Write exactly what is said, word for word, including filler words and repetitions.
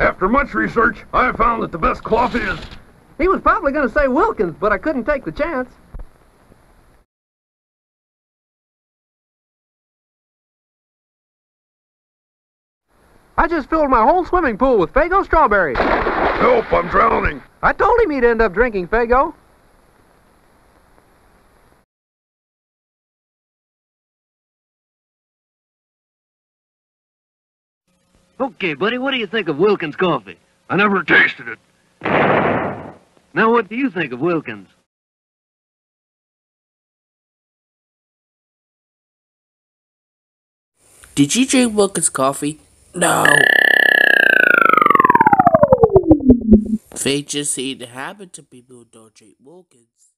After much research, I have found that the best coffee is... He was probably going to say Wilkins, but I couldn't take the chance. I just filled my whole swimming pool with Faygo strawberries. Help, I'm drowning. I told him he'd end up drinking Faygo. Okay, buddy, what do you think of Wilkins coffee? I never tasted it. Now, what do you think of Wilkins? Did you drink Wilkins coffee? No. They just seem to happen to people who don't drink Wilkins.